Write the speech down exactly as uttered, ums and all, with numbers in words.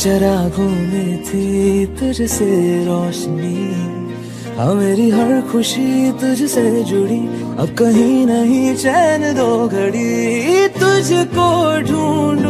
चरागों में थी तुझसे रोशनी, हाँ मेरी हर खुशी तुझसे जुड़ी, अब कहीं नहीं चैन दो घड़ी, तुझको ढूंढ